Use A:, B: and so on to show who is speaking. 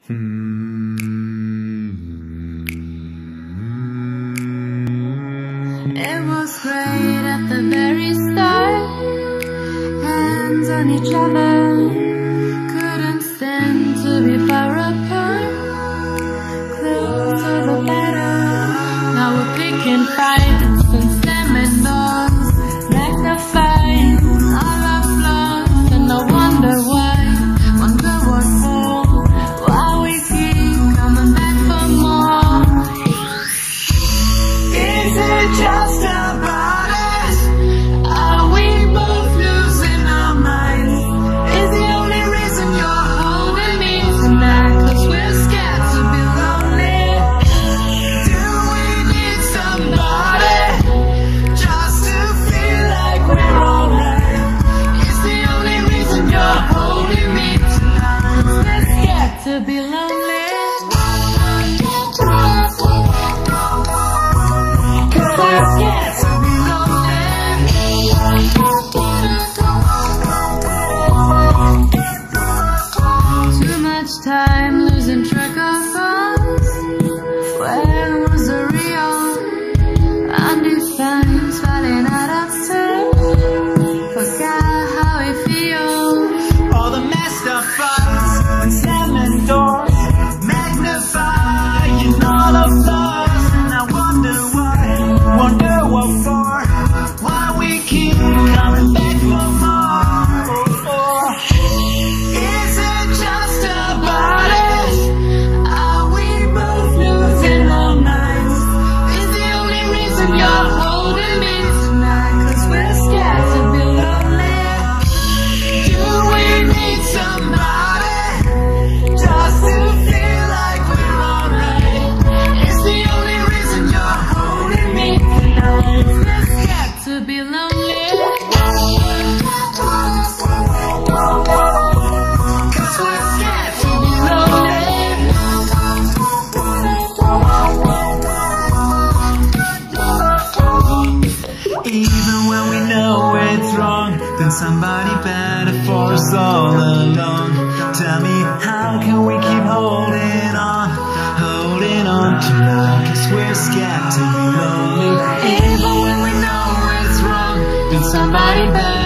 A: It was great at the very start. Hands on each other, couldn't stand to be far apart. Closer the better. Now we're picking fights and slamming doors, magnifying all our flaws, and I wonder why, wonder what for, why we keep coming back for more. Is it just about us? Are we both losing our minds? Is the only reason you're holding me tonight 'cause we're scared to be lonely? Do we need somebody just to feel like we're alright? Is the only reason you're holding me tonight 'cause we're scared to be lonely? Too much time losing track of us. Where was the real? Undefined, falling out of touch. Forgot how it feels. All the messed up fights and slamming doors, magnifying all of flaws, and I wonder why, wonder what for, why we keep coming back for more. Is it just about us? Are we both losing our minds? Is the only reason you're holding me tonight 'cause we're scared to be lonely? Do we need somebody just to feel like we're alright? Is the only reason you're holding me tonight 'cause we're scared to be lonely? Even when we know it's wrong, then somebody better for us all along. Tell me, how can we keep holding on tonight? 'Cause we're scared to be lonely. Even when we know it's wrong, then somebody better